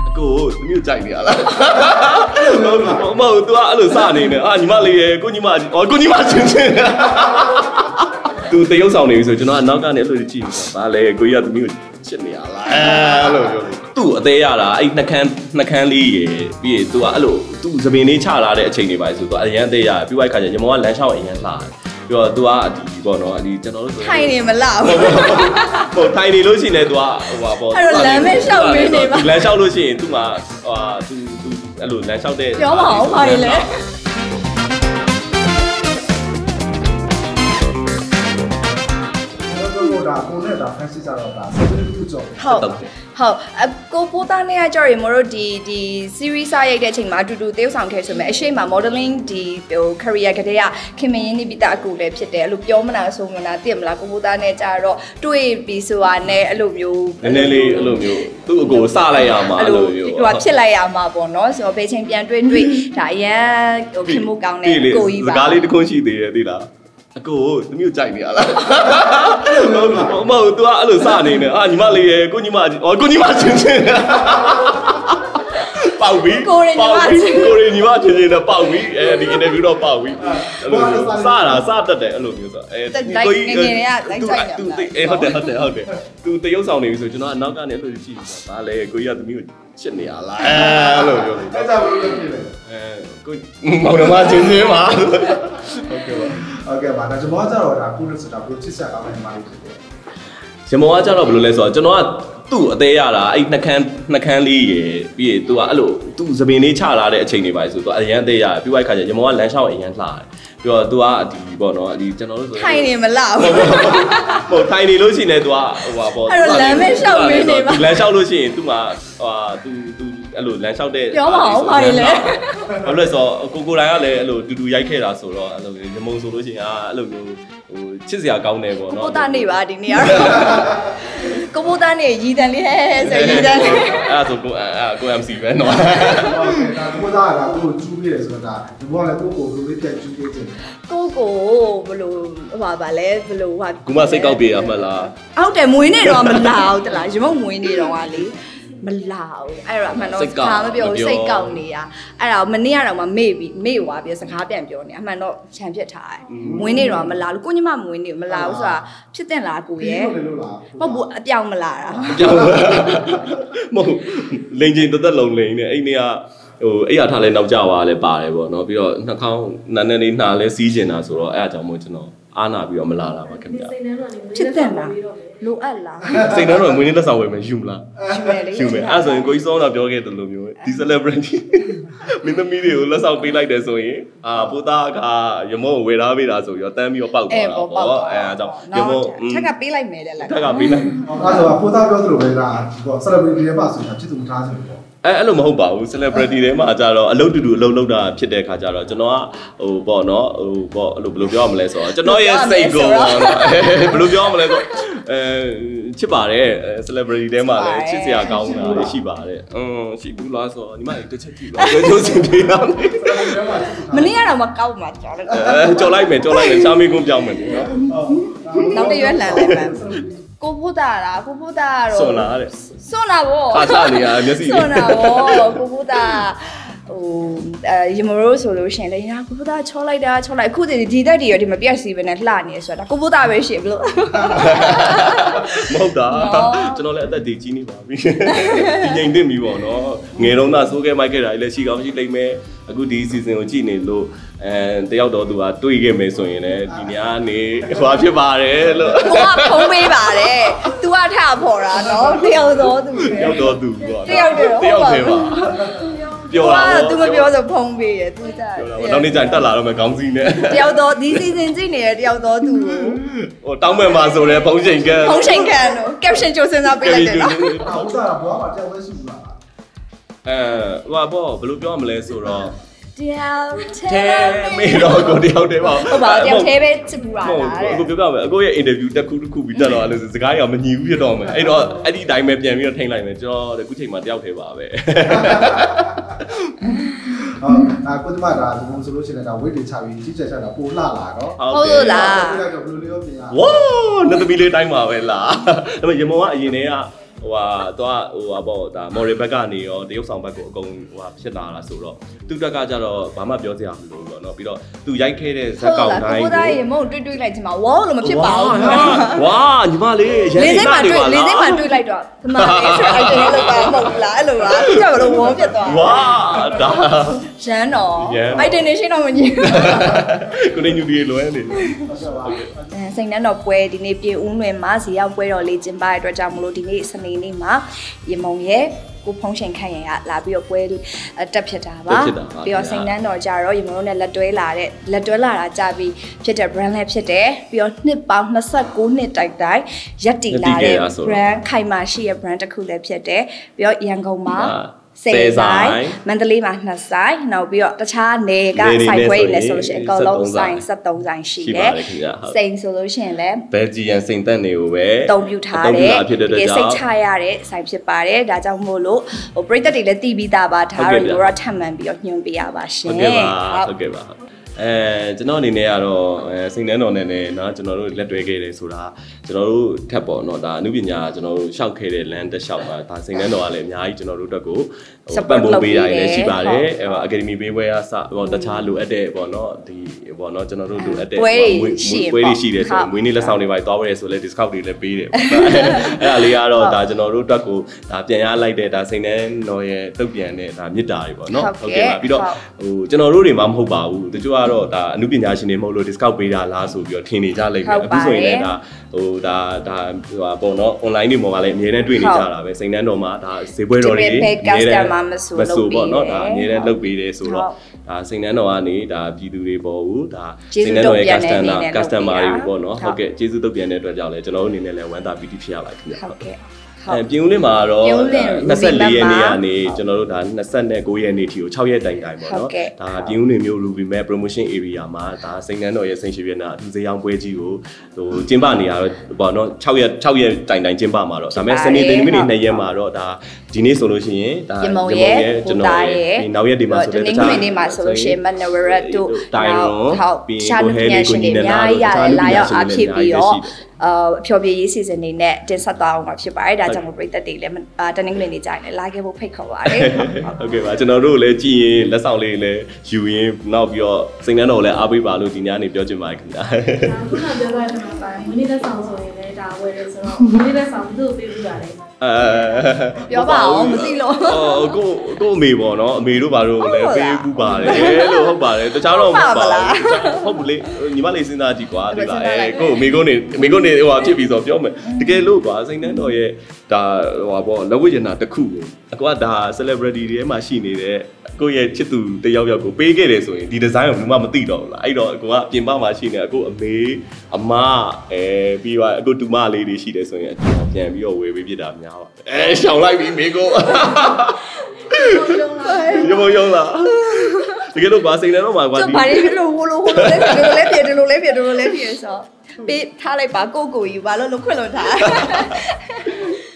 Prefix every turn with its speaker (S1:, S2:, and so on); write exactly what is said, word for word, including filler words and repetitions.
S1: ကိုသမီးကိုကြိုက်နေရလားမဟုတ် तू အဲ့လိုစနေနေအာညီမလေးရေကိုညီမအော်ကိုညီမချင်းချင်း तू တရုပ်ဆောင်နေပြီဆိုကျွန်တော်အနောက်ကနေအဲ့လိုကြည့်နေတာဗာလေကိုကြီးကသမီးကိုချစ်နေရလားအဲ့လိုပြောသူ့အသေးရတာအဲ့နှကန်းနှကန်းလေးရေပြီးရင် तू ကအဲ့လို तू သပင်လေးချလာတဲ့အချိန်တွေပါဆို तू အရန်သေးရပြီးွားခါကျရမောကလမ်းလျှောက်အရန်လှတယ်ပြီးတော့ तू ကအဒီပေါ့နော်အဒီကျွန်တော်တို့ဆိုထိုင်နေမလားဟိုထိုင်နေလို့ရှိရင် तू ကဟိုပါပေါ့အဲ့လိုလမ်းမဲလျှောက်နေနေပါလမ်းလျှောက်လို့ရှိရင် तू မှာဟို तू तू အဲ့လိုလမ်းလျှောက်တဲ့ပြောမအောင်ပါလေ
S2: ဒါကိုနဲ့ဒါဖန်စစ်ကြတော့ဒါဆက်ပြီးတူကြော
S3: ဟုတ်ဟုတ်အကိုပိုးသားနဲ့ကြော်ရီမတို့ဒီဒီ series စရိုက်တဲ့အချိန်မှာအတူတူတရုပ်ဆောင်ခဲ့ဆိုမဲ့အရှိမ modeling ဒီဟို career ကတည်းကခင်မင်းရင်းနေပြီးသားအကူလည်းဖြစ်တယ်အဲ့လိုပြောမနာဆိုမနာသိမလားကိုပိုးသားနဲ့ကြာတော့တွေ့ပြီးဆိုတာနဲ့အဲ့လိုမျိုး
S1: နည်းနည်းလေးအဲ့လိုမျိုးသူ့အကိုစလိုက်ရမှာအဲ့လိုမျိုး
S3: ဟိုဖြစ်လိုက်ရမှာပေါ့နော်ဆိုတော့ဘယ်ချိန်ပြန်တွေ့တွေ့ဒါအရင်ဟိုခင်မှုကောင်းတဲ့ကိုကြီးပါ
S1: စကားလေးတစ်ခုရှိသေးတယ်သိလားအကိုသမီးကိုကြိုက်နေရလားမဟုတ် तू အဲ့လိုစနေနေအာညီမလေးရေကိုညီမအော်ကိုညီမချင်းချင်းပေါက်ပြီ
S3: ကိုရီညီမချင်း
S1: ကိုရီညီမချင်းချင်းတော့ပေါက်ပြီအဲဒီ interview တော့ပေါက်ပြီအဲ့လိုစတာစတတ်တယ်အဲ့လိုမျိုးဆိုအဲ
S3: ကိုကြီးငငယ်တွေကလိုက်ကြိုက်တယ်
S1: तू အေးဟုတ်တယ်ဟုတ်တယ်ဟုတ်တယ် तू တရုပ်ဆောင်နေပြီဆိုကျွန်တော်အနောက်ကနေအဲ့လိုကြည့်နေတာဗာလေကိုကြီးကသမီးကိုချစ်နေရလားအဲ့လိုပြော
S2: လိုက်အဲ့ဒါဘယ်လိုဖြစ်လဲ
S1: အဲကိုမောင်နှမချင်းချင်းပါဟုတ်ကဲ့ပါ
S2: ဟုတ်ကဲ့ပါဒါကျွန်တော်ကကြတော့ဒါကုလဆိုတာဘယ်လိုချစ်ဆက်ကောင်းတဲ့ညီမလေးဖြစ်တယ်
S1: ရမောကကြတော့ဘယ်လိုလဲဆိုတော့ကျွန်တော်ကသူ့အသေးရတာအဲ့နှကန်းနှကန်းလေးရေပြီးရင် तू ကအဲ့လို तू သပင်လေးချလာတဲ့အချိန်တွေပါဆို तू အရန်သေးရပြီးွားခါကျရမောကလမ်းလျှောက်အရန်လှတယ်ပြီးတော့ तू ကဒီပေါ့နော်ဒီကျွန်တော်တို့ဆို
S3: ထိုင်နေမလား
S1: ဟိုထိုင်နေလို့ရှိရင် तू ကဟိုပါပေါ့
S3: အဲ့လိုလမ်းမဲလျှောက်နေနေပါ
S1: လမ်းလျှောက်လို့ရှိရင် तू မှာဟို तू तू အဲ့လိုလမ်းလျှောက်တဲ့
S3: ပြောမအောင်ပါလေ
S1: ဘာလို့လဲဆိုတော့ကိုကိုတိုင်းကလည်းအဲ့လိုတူတူရိုက်ခဲ့တာဆိုတော့အဲ့လိုရမုံဆိုလို့ရှိရင်အာအဲ့လိုမျိုးဟိုချစ်စရာကောင်းတယ်ပေါ့နော်
S3: ကိုသားနေပါဒီနေ့ကတော့ကိုပိုးသားနေရည်တန်လေးဟဲ့ဆိုရည်တန်လေး
S1: အဲ့ဆိုကိုအဲ့ကို em စီ ပဲနော်
S2: ဟုတ်ကဲ့ဒါကိုသားကကိုကျူးပြတယ်ဆိုတာဒီဘောကလည်းကိုကိုဘယ်လိုပြန်ကျူးပြတယ်
S3: ကိုကိုဘယ်လိုဟိုပါဗာလဲဘယ်လိုဟာ
S1: ကူမစိတ်ကောက်ပြေအမှတ်လား
S3: ဟုတ်တယ်မွေးနေတော့မလာဘူးတလားရမုံမွေးနေတော့ကလေမလာဘူးအဲ့တော့အမှန်တော့စကားမပြောစိတ်ကောက်နေတာအဲ့ဒါမနေ့ကတော့မှမေ့ပြီးမေ့သွားပြီးစကားပြန်ပြောနေအမှန်တော့ခြံပြစ်ထားတယ်မွေးနေတော့မလာဘူးကိုညီမမွေးနေမလာဘူးဆိုတာဖြစ်တဲ့လားကိုရဲ့မဟုတ်ဘူးအပြောင်းမလာတာ
S1: အပြောင်းမဟုတ်လိန်ချင်းတသက်လုံးလိန်နေအဲ့နေကဟိုအဲ့ရထားလဲနောက်ကျသွားလဲပါတယ်ပေါ့နော်ပြီးတော့နှာခေါင်းနာနဲ့လေးနှာလဲစီးကျင်တာဆိုတော့အဲ့အကြောင်းမို့ကျွန်တော်အားနာပြီးတော့မလာတာပါခင်ဗျာ
S3: ဖြစ်တဲ့လားလိုအပ်လား
S1: စိတ်နှမ်းတော့မွေးနေ့လက်ဆောင်ဝယ်မယ်ယူမလား
S3: ယူမယ်လေ
S1: ယူမယ်အဲ့ဆိုရင်ကိုကြီးစောတော့ပြောခဲ့တယ်လို့မျိုးဒီ celebrity မင်းသမီးတွေကိုလက်ဆောင်ပေးလိုက်တယ်ဆိုရင်အာပိုသားကရမုံဝယ်ထားပေးတာဆိုပြီးတော့တန်းပြီးတော့ပေါက်သွားတာပေါ့အဲအကြောင်းရမုံ
S3: ထက်ကပေးလိုက်မယ်တဲ့လား
S1: ထက်ကပေးလိုက်
S2: အဲ့ဆိုပိုသားပြောသလိုပဲဒါဟို celebrity တွေပါဆိုတာချစ်သူမထားစလို့ပေါ့
S1: အဲအဲ့လိုမဟုတ်ပါဘူး celebrity တွေမှာကြတော့အလုပ်တူတူအလုပ်လုပ်တာဖြစ်တဲ့ခါကျတော့ကျွန်တော်ကဟိုပေါ့နော်ဟိုပေါ့အဲ့လိုဘယ်လိုပြောရမလဲဆိုတော့ကျွန်တော်ရဲ့စိတ်ကိုပေါ့နော်ဘယ်လိုပြောရမလဲဆိုအဲချစ်ပါတယ် celebrity တွေမှာလည်းချစ်စရာကောင်းတာရှိပါတယ်အင်းရှိဘူးလားဆိုတော့ညီမလေးတစ်ချက်ကြည့်ပါပြောချင်သေးတာ
S3: မနေ့ကတော့မကောက်မှာကြော်လိုက်
S1: အဲကြော်လိုက်မယ်ကြော်လိုက်မယ်ရှာမင်းကုန်းပြောင်းမယ်နော်
S3: နောက်တစ်ရွက်လှန်လိုက်မယ်ကိုပိုးတာလားကိုပိုးတာကတော့
S1: စွန်လာတဲ့
S3: စွန်လာဗော
S1: ခါချနေရမျက်စိ
S3: စွန်လာဗောကိုပိုးတာဟိုအဲရမရိုးဆိုလို့ရှင်လေညာကိုပိုးတာချောလိုက်တာချောလိုက်အခုဒီဒီတက်တွေရဒီမပြတ်စီပဲနဲ့လှနေရဆိုတာကိုပိုးတာပဲရှင်ဘလို့
S1: မဟုတ်တာကျွန်တော်လည်းအသက်ကြီးကြီးနေပါပြီဒီငိမ်သိပြီပေါ့နော်ငယ်တော့သာစိုးခဲ့မိုက်ခဲ့တာလည်းရှိကောင်းရှိလိမ့်မယ်အခုဒီ season ကိုကြည့်နေလို့အဲတယောက်တော့သူကတွေးခဲ့မယ်ဆိုရင်လည်းဒီညနေဟွာဖြစ်ပါတယ်လို့
S3: ကိုကဖုံးပေးပါတယ် तू ကထဖော်တာနော်တယောက်တော့သူပဲ
S1: တယောက်တော့သူပေါ့
S3: တယောက်တည်း
S1: တယောက်တည်းပါပြောတာပေါ့
S3: तू မပြောဆိုဖုံးပေးတယ် तू ကြ
S1: ပြောတာပေါ့နောက်နေ့ကျရင်တက်လာတော့မယ်ခေါင်းစည်းနဲ့
S3: တယောက်တော့ဒီ season ကြည့်နေတဲ့တယောက်တော့သူ
S1: ဟိုတောင်းမဲ့မှာဆိုလဲဖုံးချိန်ကန်
S3: ဖုံးချိန်ကန်တော့ caption ကြိုးစဉ်းစားပေးလိုက်တယ်နော်
S2: ဟုတ်တာဘောမှာတယောက်ပဲရှိဘူးလား
S1: အဲဟိုပါပေါ့ဘယ်လိုပြောရမလဲဆိုတော့
S3: တယောက်တ
S1: ည်းမေတော့ကိုတယောက်တည်းပါ
S3: ဟုတ်ပါတယောက်တည်းပဲချစ်ဘူးလားတဲ့
S1: အခုပြောပြမယ်အခုရဲ့ interview တစ်ခုတစ်ခုပြီးတက်တော့အဲ့လိုစကားရောမညီဘူးဖြစ်တော့မယ်အဲ့တော့အဲ့ဒီတိုင်းပဲပြန်ပြီးတော့ထိန်းလိုက်မယ်ကျွန်တော်အခုချိန်မှာတယောက်တည်းပါပဲ
S2: ဟုတ်အခုဒီမှာဒါဒီလိုဆိုလို့ရှိရင်ဒါ weight တွေချပြီးကြီးကျယ်ချတာပိုလှလာတော့
S3: ဟုတ်လို့လား
S2: ပြလိုက်တော့ဘယ်လိုလေးရောပြင်ရ
S1: ဝါးနှစ်သမီးလေးတိုင်းပါပဲလားဒါပေမဲ့ရမောကအရင်တည်းကဟိုဟာတော့ဟိုဟာပေါ့ဒါ model ဘက်ကနေရောတရုပ်ဆောင်ဘက်ကိုအကုန်ဟိုဟာဖြစ်လာတာဆိုတော့သူ့တက်ကကြတော့ဘာမှပြောစရာမလိုဘူးပေါ့နော်ပြီးတော့သူရိုက်ခဲ့တဲ့ဇက်ကောင်တိုင်းကို
S3: ကိုသားရေမဟုတ်တွေးတွေးလိုက်ချင်မှာဝေါလို့မဖြစ်ပါဘူး
S1: ဝါညီမလေးရန်နေနေပါလား
S3: လေးစိမ့်မှာတွေးလိုက်တော့ဒီမှာလေးဆိုအိုက်တယ်လို့ပါမဟုတ်လားအဲ့လိုပါပြကြမလို့ဝေါဖြစ်သွား
S1: ဝါဒါ
S3: ရန်တော့အိုက်တယ်နေရှင်းတော့မညီ
S1: ကိုနေညူဒီလွယ်နေ
S3: အဲစိန်နှန်းတော်ပွဲဒီနေ့ပြေဦးလွင်မှာဇီရောက်ပွဲတော်လေးကျင်းပတဲ့အတွက်ကြောင့်မလို့ဒီနေ့စနေနေ့မှာရေမုံရဲ့ကိုဖုံးရှင်ခန့်ရင်ကလာပြီးတော့ပွဲတက်ဖြစ်တာပါပြီးတော့စိန်နှန်းတော်ကြတော့ရေမုံတို့နဲ့လက်တွဲလာတဲ့လက်တွဲလာတာကြပြီးဖြစ်တဲ့ brand လည်းဖြစ်တယ်ပြီးတော့နှစ်ပေါင်းနှစ်ဆ၉နှစ်တိုက်တိုင်းရက်တည်လာတဲ့ brand ခိုင်မာရှိရဲ့ brand တစ်ခုလည်းဖြစ်တယ်ပြီးတော့ရန်ကုန်မှာစေဆိုင်မန္တလေးမှာနှစ်ဆိုင်နောက်ပြီးတော့တခြားနေကဆိုင်ခွဲတွေလည်းဆိုလို့ရှိရင်အကောင်လုံးဆိုင်ဆက်သုံးဆိုင်ရှိတယ်စိန်ဆိုလို့ရှိရင်လည်း
S1: ဘယ်ဂျီယန်စိန်တက်နေကိုပဲ
S3: အသုံးပြုထားတယ်ဒီစိတ်ချရတဲ့ဆိုင်ဖြစ်ပါတယ်ဒါကြောင့်မို့လို့ဟိုပရိသတ်တွေလည်းတည်ပြီးသားပါဒါတော့ရောထပ်မှန်ပြီးတော့ညွှန်ပေးရပါရှင်
S1: ဟုတ်ကဲ့ပါဟုတ်ကဲ့ပါအဲကျွန်တော်အနေနဲ့ကတော့အဲစိန်နှန်းတော်နဲ့လည်းเนาะကျွန်တော်တို့လက်တွဲခဲ့တယ်ဆိုတာကျွန်တော်တို့ထပ်ပေါ့เนาะဒါအမှုပညာကျွန်တော်တို့ရှောက်ခဲ့တဲ့ land တက်ရှောက်ပါဒါစိန်နှန်းတော်ကလည်းအများကြီးကျွန်တော်တို့အတွက်ကိုပံ့ပိုးပေးတာလည်းရှိပါတယ်အဲ academy ပေးပွဲအစပေါ့တခြားလိုအပ်တဲ့ပေါ့เนาะဒီပေါ့เนาะကျွန်တော်တို့လိုအပ်တဲ့
S3: ပွဲတွေ
S1: ရှိတယ်ဆိုမွေးနေ့လက်ဆောင်တွေပါသွားရဲဆိုလဲ discount တွေလည်းပေးတယ်ပေါ့အဲ့ဒါလေးကတော့ဒါကျွန်တော်တို့အတွက်ကိုဒါပြန်ရလိုက်တဲ့ဒါစိန်နှန်းတော်ရဲ့တုတ်ပြန်တဲ့ဒါမြစ်တာတွေပေါ့เนาะဟုတ်ကဲ့ပါပြီးတော့ဟိုကျွန်တော်တို့တွေမှမဟုတ်ပါဘူးတချို့ကတော့ဒါအမှုပညာရှင်တွေမဟုတ်လို့ discount ပေးတာလားဆိုပြီးတော့ထင်နေကြလိမ့်မယ်အခုဆိုရင်လည်းဒါဟိုဒါဒါဟိုပါပေါ့နော် online တွေပေါ်မှာလည်းအများနဲ့တွေ့နေကြတာပဲစိန်နှန်းတော်မှာဒါဈေးပွဲတော်တွေအများနဲ့မဆိုပေါ့နော်ဒါအများနဲ့လုပ်ပေးတယ်ဆိုတော့ဒါစိန်နှန်းတော်ကနေဒါပြည်သူတွေပေါ်ဘူးဒါစိန်နှန်းတော်ရဲ့ customer customer တွေပေါ့နော်ဟုတ်ကဲ့ကျေးဇူးတုတ်ပြန်တဲ့အတွက်ကြောင့်လည်းကျွန်တော်တို့အနေနဲ့လည်းဝမ်းသာပီတိဖြစ်ရပါတယ်ခင်ဗျဟုတ်ကဲ့အဲပြင်ဦးလင်းမှာတော့နှစ်ဆယ့်လေးရက်နေ့ကနေကျွန်တော်တို့ဒါနှစ်ဆယ့်ကိုရက်နေ့ထိကို၆ရက်တိုင်တိုင်ပေါ့နော်ဒါပြင်ဦးလင်းမျိုး Ruby Map Promotion Area မှာဒါစိန်နှန်းတော်ရဲ့စိန်ရှိပြနာအထူးဈေးရောင်းပွဲကြီးကိုဟိုကျင်းပနေရတော့ပေါ့နော်၆ရက်၆ရက်တိုင်တိုင်ကျင်းပမှာတော့ဒါပေမဲ့စနေတင်မိနစ်နှစ်ရက်မှာတော့ဒါဒီနေ့ဆိုလို့ရှိရင်ဒါ
S3: ရေမုံရဲ့ကျွန်တော်
S1: ဒီနောက်ရက်ဒီမှာဆိုတဲ့တခြား
S3: ဒီနေ့မှာဆိုလို့ရှိရင် Manawara တို့တိုင်ရွန်ဟုတ်ပြီးကိုဟဲလီကိုညီနေတာတို့လာရောက်အားဖြစ်ပြီးတော့အဖျော်ဖြေရေးစီစဉ်နေနဲ့တင်ဆက်သွားအောင်မှာဖြစ်ပါတယ်ဒါကြောင့်မို့ပရိသတ်တွေလည်းတနင်္ဂနွေနေ့ကြိုင်လည်းလာခဲ့ဖို့ဖိတ်ခေါ်ပါတယ်
S1: ဟုတ်ကဲ့ပါကျွန်တော်တို့လည်းကြည်ရင်လက်ဆောင်လေးလည်းယူရင်းနောက်ပြီးတော့စိန်နှန်းတော်လည်းအားပေးပါလို့ဒီညနေပြောချင်ပါတယ်ခင်ဗျာ
S4: ခုနပြောသွားတဲ့မှာမင်းလက်ဆောင်ဆိုရင်လည်းဒါဝယ်တယ်ဆိုတော့မင်းလက်ဆောင်ဘယ်သူ့ပေးပြီးပါလဲ
S3: အဲပြောပါအောင်မသိလို့
S1: အော်ကိုကိုအမေပေါ့နော်အမေတို့ဘာလို့လဲပေးဘူးပါတယ်လို့ဟုတ်ပါတယ်တခြားတော့မဟုတ်ပါဘူးဟုတ်ဘူးလေညီမလေးစဉ်းစားကြည့်ကွာဒီလားအဲကိုအမေကုန်းနေအမေကုန်းနေဟိုဟာဖြစ်ပြီဆိုပြောမယ်တကယ်လို့ကွာစိန်နှန်းတော်ရဲ့ဒါဟိုဟာပေါ့လက်ဝတ်ရနာတစ်ခုကိုအကွာဒါ celebrity တွေထဲမှာရှိနေတဲ့ကိုရဲ့ချစ်သူတယောက်ယောက်ကိုပေးခဲ့တယ်ဆိုရင်ဒီ design ကိုဘူးမှမသိတော့ဘူးလားအဲ့တော့အကိုကပြင်ပမှာရှိနေအခုအမေအမအဲပြီးတော့အခုတူမလေးတွေရှိတယ်ဆိုရင်ပြန်ပြီးတော့ဝယ်ပေးပြတာများပါအဲရှောင်လိုက်ပြီမိကိုရမယုံလားတကယ်လို့ပါစိန်တယ်တော့မှာကွာ
S3: ဒီဘာလေးလို့ဟိုလိုဟိုလိုလေးပြတယ်လို့လေးပြတယ်လို့လေးပြတယ်ဆိုပေးထားလိုက်ပါကိုကိုယူပါလို့လို့ခွင့်လို့ထား